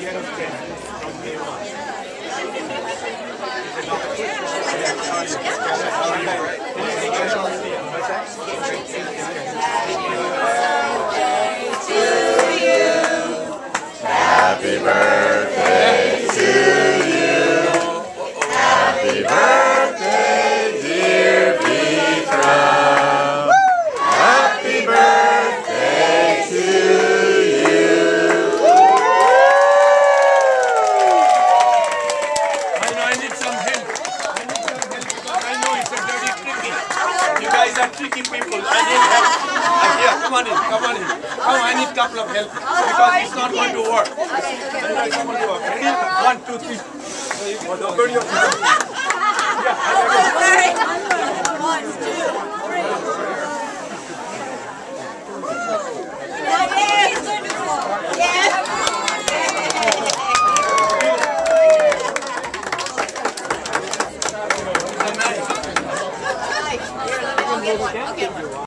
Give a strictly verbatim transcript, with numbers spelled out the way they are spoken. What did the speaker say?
Happy birthday to you. Happy birthday, dear Bikram. Happy birthday to you. I know I need some help. I need some help because I know it's a very tricky. You guys are tricky people. I need help. Uh, here, come on in, come on in. Come, I need a couple of help because it's not going to work. It's not going to work. Ready? One, two, three. So you go over your yeah, One, two, three. Yeah.